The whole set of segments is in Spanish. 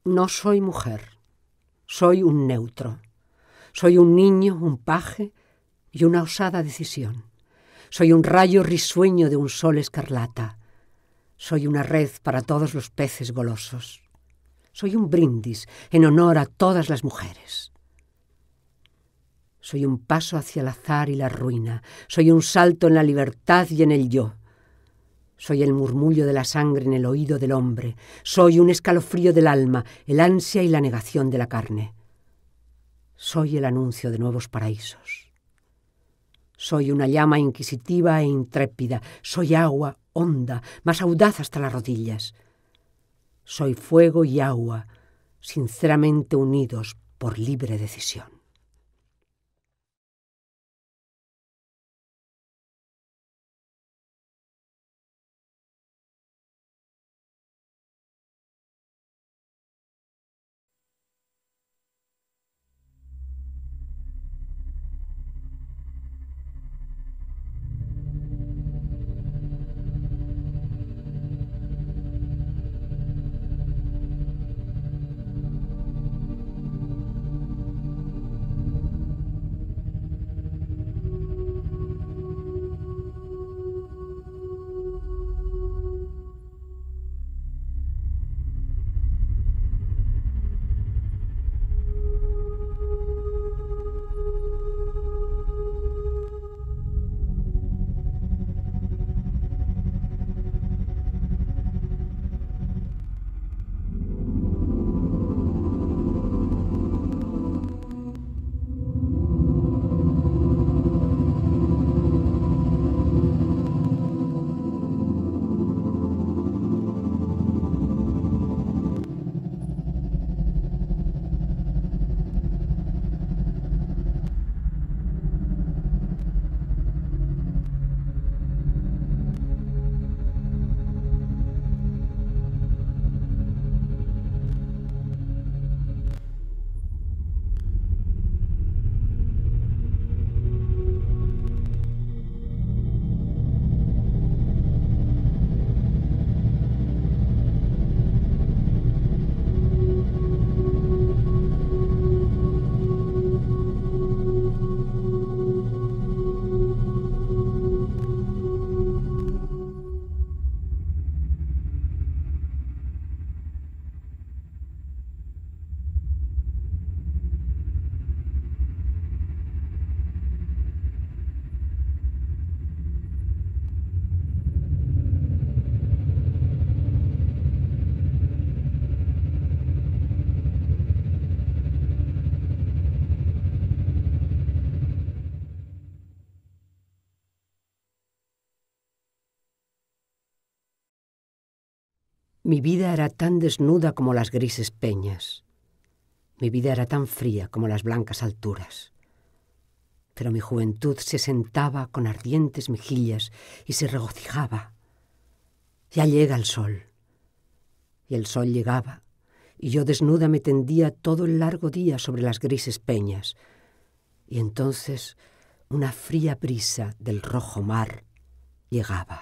No soy mujer, soy un neutro. Soy un niño, un paje y una osada decisión. Soy un rayo risueño de un sol escarlata. Soy una red para todos los peces golosos. Soy un brindis en honor a todas las mujeres. Soy un paso hacia el azar y la ruina. Soy un salto en la libertad y en el yo. Soy el murmullo de la sangre en el oído del hombre. Soy un escalofrío del alma, el ansia y la negación de la carne. Soy el anuncio de nuevos paraísos. Soy una llama inquisitiva e intrépida. Soy agua honda, más audaz hasta las rodillas. Soy fuego y agua, sinceramente unidos por libre decisión. Mi vida era tan desnuda como las grises peñas. Mi vida era tan fría como las blancas alturas. Pero mi juventud se sentaba con ardientes mejillas y se regocijaba. Ya llega el sol. Y el sol llegaba, y yo desnuda me tendía todo el largo día sobre las grises peñas. Y entonces una fría brisa del rojo mar llegaba.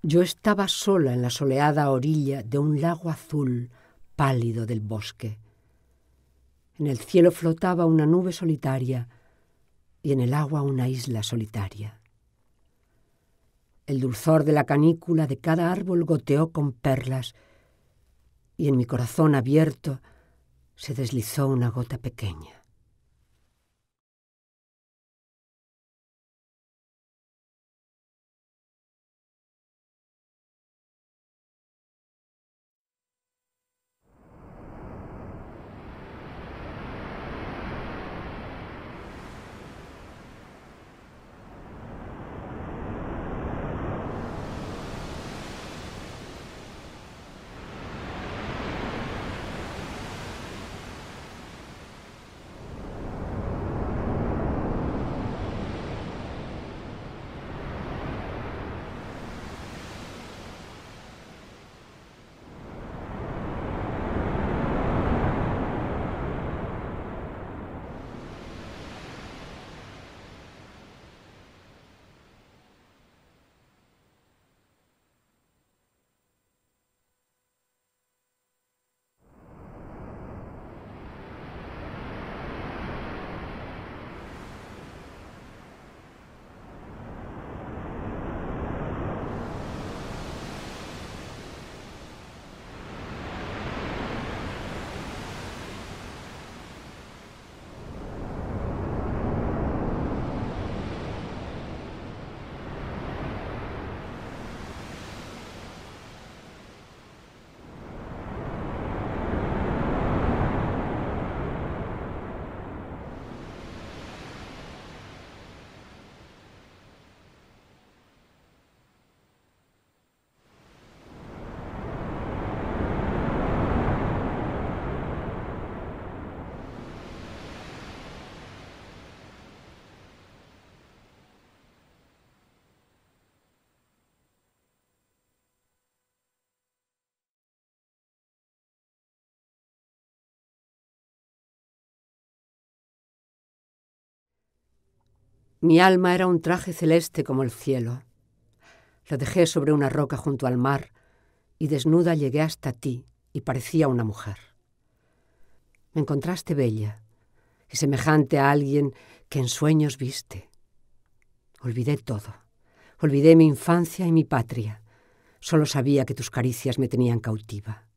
Yo estaba sola en la soleada orilla de un lago azul pálido del bosque. En el cielo flotaba una nube solitaria y en el agua una isla solitaria. El dulzor de la canícula de cada árbol goteó con perlas y en mi corazón abierto se deslizó una gota pequeña. Mi alma era un traje celeste como el cielo. Lo dejé sobre una roca junto al mar y desnuda llegué hasta ti y parecía una mujer. Me encontraste bella y semejante a alguien que en sueños viste. Olvidé todo. Olvidé mi infancia y mi patria. Solo sabía que tus caricias me tenían cautiva.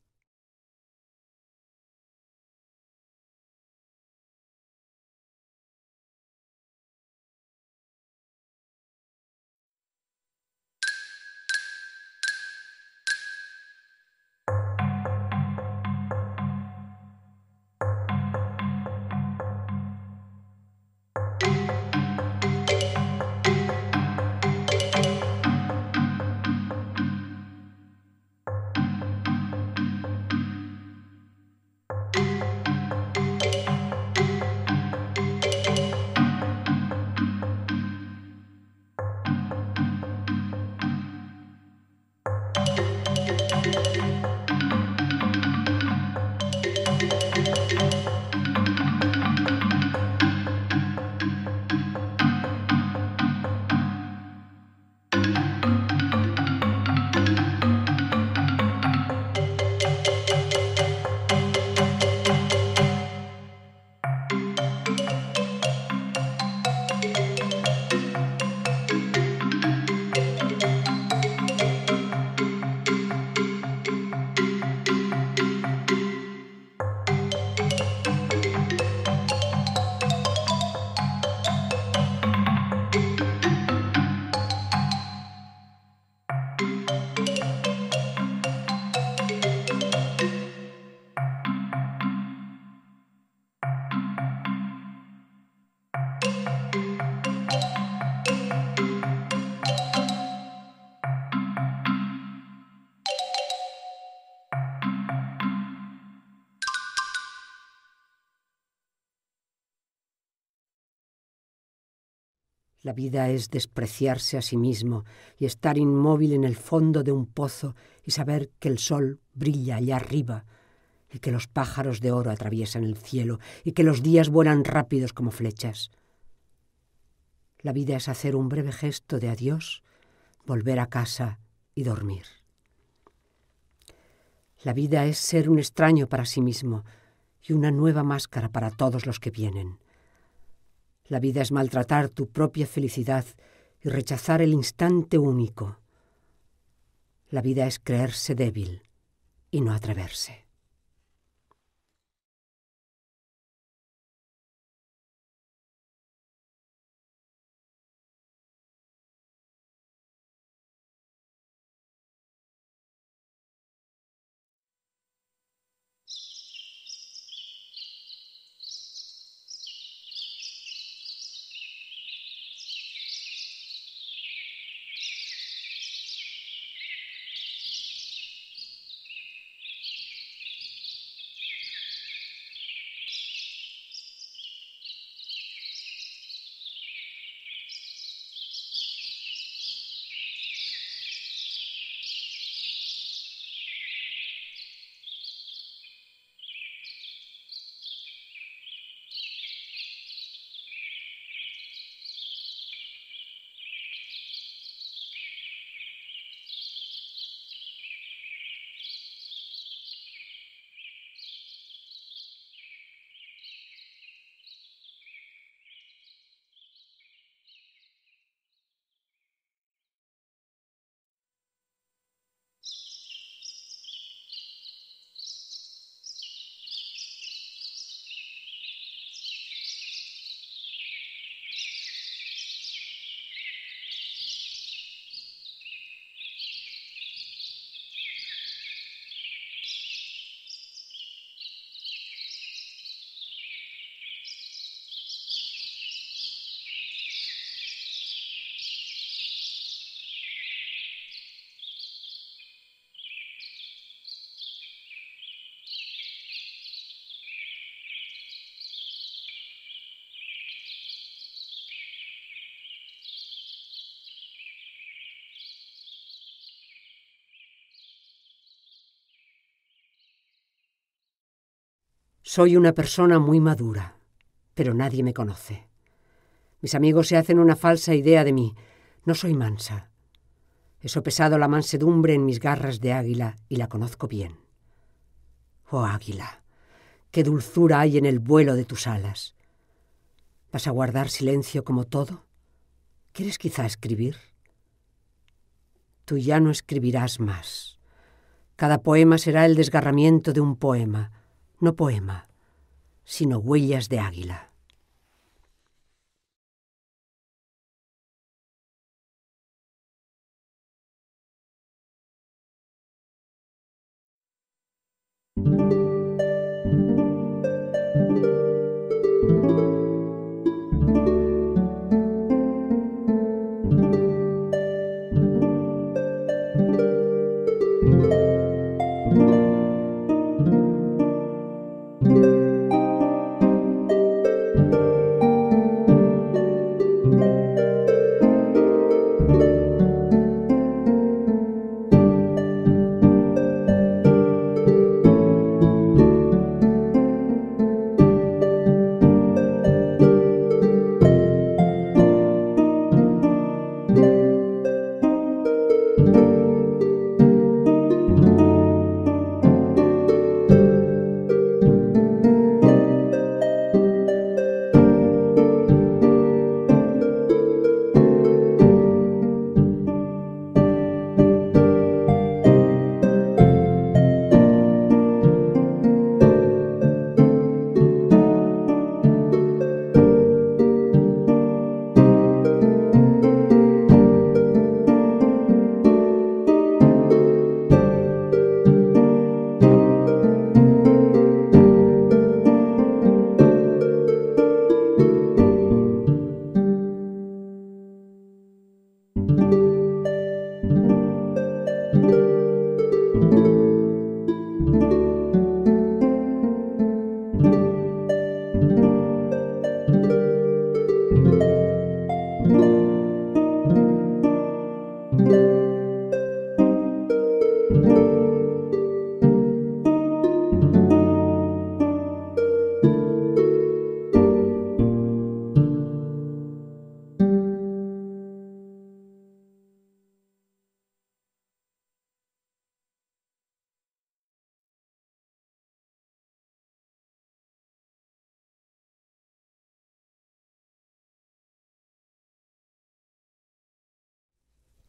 La vida es despreciarse a sí mismo y estar inmóvil en el fondo de un pozo y saber que el sol brilla allá arriba y que los pájaros de oro atraviesan el cielo y que los días vuelan rápidos como flechas. La vida es hacer un breve gesto de adiós, volver a casa y dormir. La vida es ser un extraño para sí mismo y una nueva máscara para todos los que vienen. La vida es maltratar tu propia felicidad y rechazar el instante único. La vida es creerse débil y no atreverse. Soy una persona muy madura, pero nadie me conoce. Mis amigos se hacen una falsa idea de mí. No soy mansa. He sopesado la mansedumbre en mis garras de águila y la conozco bien. Oh águila, qué dulzura hay en el vuelo de tus alas. ¿Vas a guardar silencio como todo? ¿Quieres quizá escribir? Tú ya no escribirás más. Cada poema será el desgarramiento de un poema, no poema, sino huellas de águila.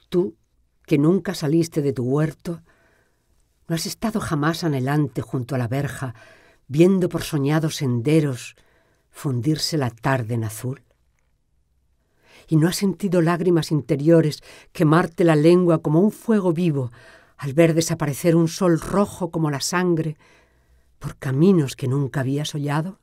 Tú, que nunca saliste de tu huerto, ¿no has estado jamás anhelante junto a la verja, viendo por soñados senderos fundirse la tarde en azul? ¿Y no has sentido lágrimas interiores quemarte la lengua como un fuego vivo al ver desaparecer un sol rojo como la sangre por caminos que nunca habías hollado?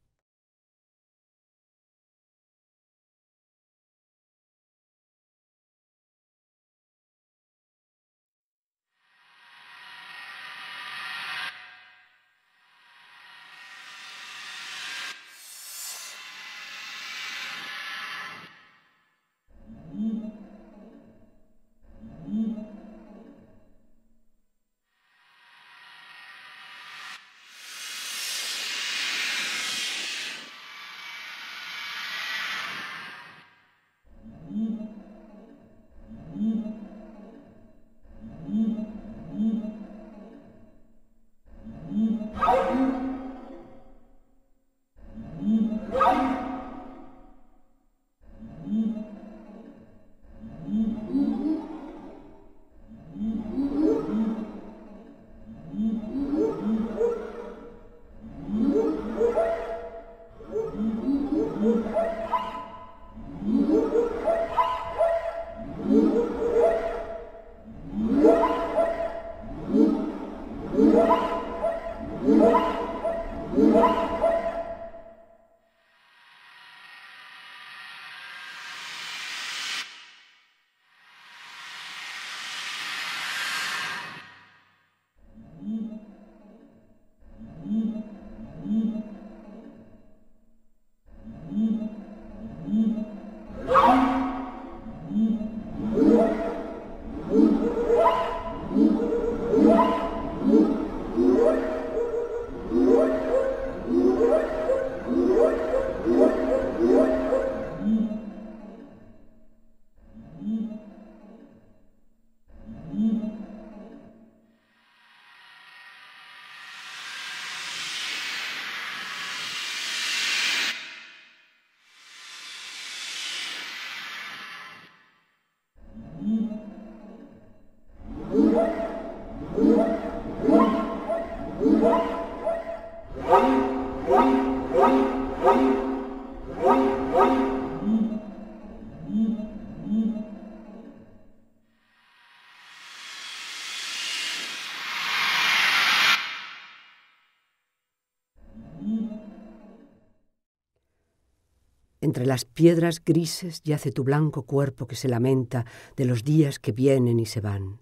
Entre las piedras grises yace tu blanco cuerpo que se lamenta de los días que vienen y se van.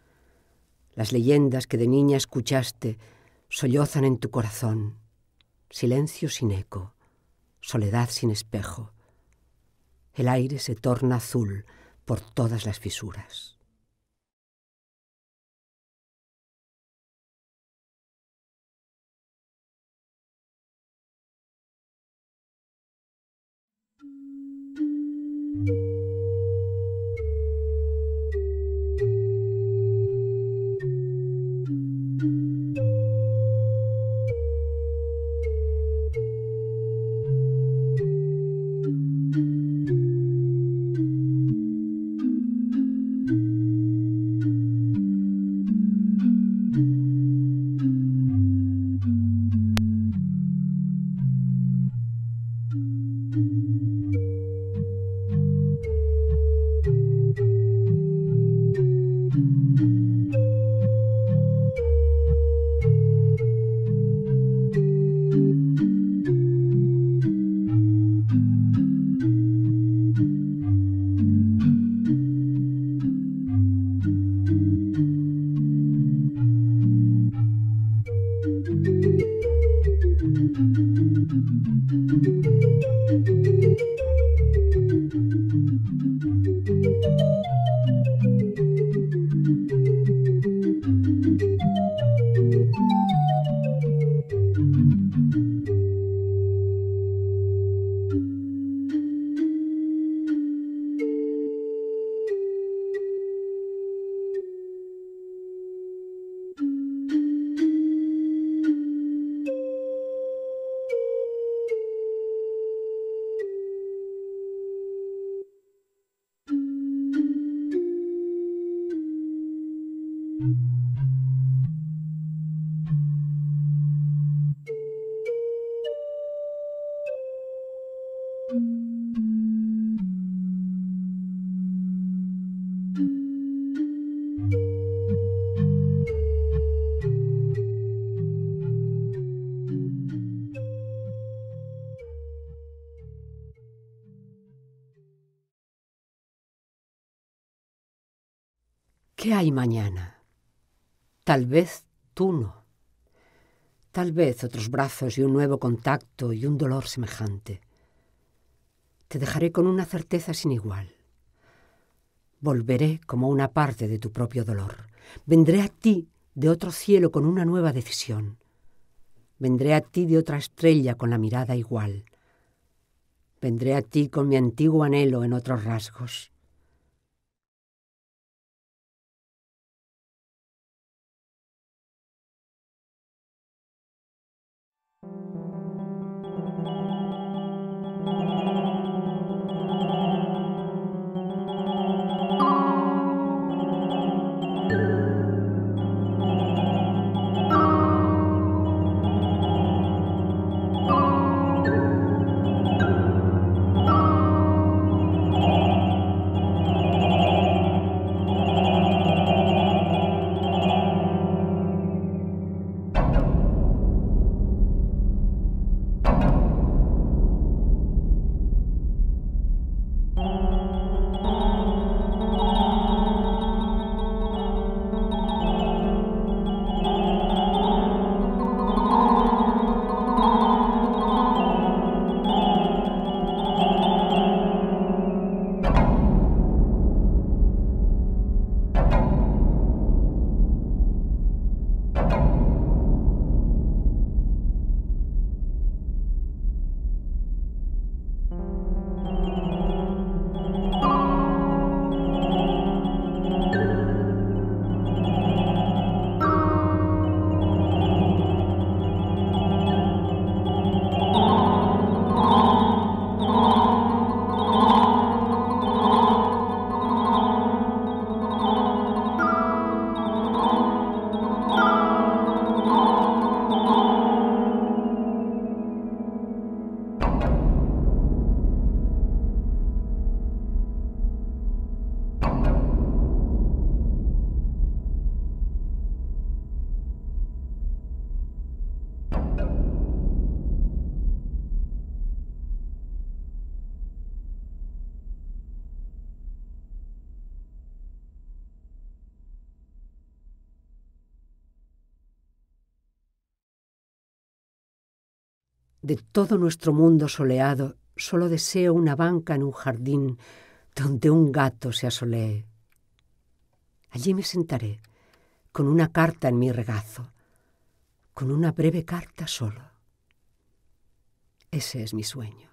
Las leyendas que de niña escuchaste sollozan en tu corazón. Silencio sin eco, soledad sin espejo. El aire se torna azul por todas las fisuras. ¿Qué hay mañana? Tal vez tú no. Tal vez otros brazos y un nuevo contacto y un dolor semejante. Te dejaré con una certeza sin igual. Volveré como una parte de tu propio dolor. Vendré a ti de otro cielo con una nueva decisión. Vendré a ti de otra estrella con la mirada igual. Vendré a ti con mi antiguo anhelo en otros rasgos. De todo nuestro mundo soleado, solo deseo una banca en un jardín donde un gato se asolee. Allí me sentaré, con una carta en mi regazo, con una breve carta solo. Ese es mi sueño.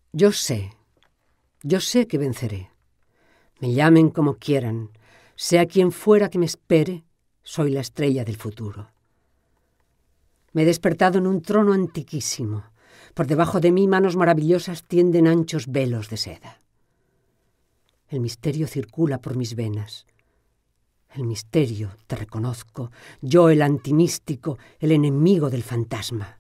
Yo sé que venceré. Me llamen como quieran, sea quien fuera que me espere, soy la estrella del futuro. Me he despertado en un trono antiquísimo. Por debajo de mí manos maravillosas tienden anchos velos de seda. El misterio circula por mis venas. El misterio, te reconozco, yo el antimístico, el enemigo del fantasma.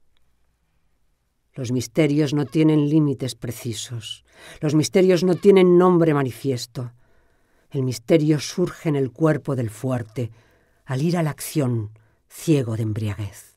Los misterios no tienen límites precisos. Los misterios no tienen nombre manifiesto. El misterio surge en el cuerpo del fuerte, al ir a la acción, ciego de embriaguez.